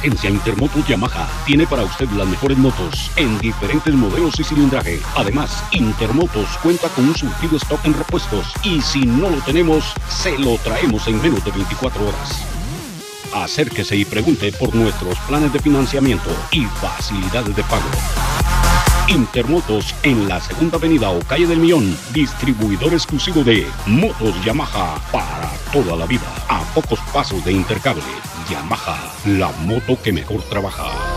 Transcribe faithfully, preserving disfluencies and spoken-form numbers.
Agencia Intermotos Yamaha tiene para usted las mejores motos en diferentes modelos y cilindraje. Además, Intermotos cuenta con un surtido stock en repuestos y si no lo tenemos, se lo traemos en menos de veinticuatro horas. Acérquese y pregunte por nuestros planes de financiamiento y facilidades de pago. Intermotos en la Segunda Avenida o Calle del Millón, distribuidor exclusivo de motos Yamaha para toda la vida, a pocos pasos de Intercable. Yamaha, la moto que mejor trabaja.